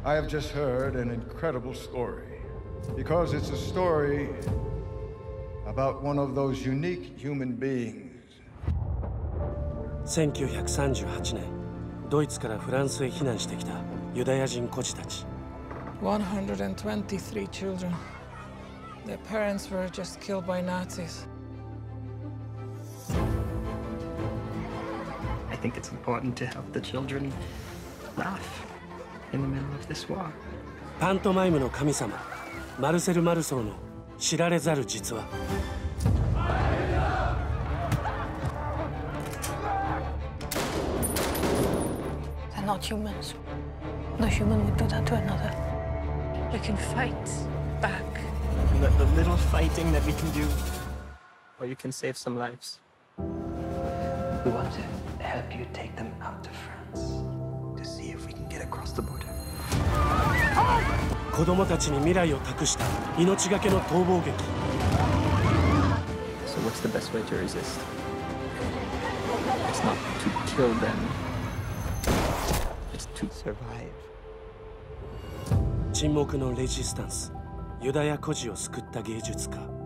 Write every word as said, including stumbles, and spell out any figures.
I have just heard an incredible story. Because it's a story about one of those unique human beings. せんきゅうひゃくさんじゅうはちねん、ドイツからフランスへ避難してきたユダヤ人孤児たち。 one hundred twenty-three children. Their parents were just killed by Nazis. I think it's important to help the children laugh in the middle of this war. パントマイムの神様、マルセル・マルソーの知られざる実話。 They're not humans. No human would do that to another. We can fight back. The, the little fighting that we can do, or you can save some lives. We want to help you take them out to France to see if we can get across the border. 子供たちに未来を託した命がけの逃亡劇。 So what's the best way to resist? It's not to kill them. It's to survive. 沈黙のレジスタンス、ユダヤ孤児を救った芸術家。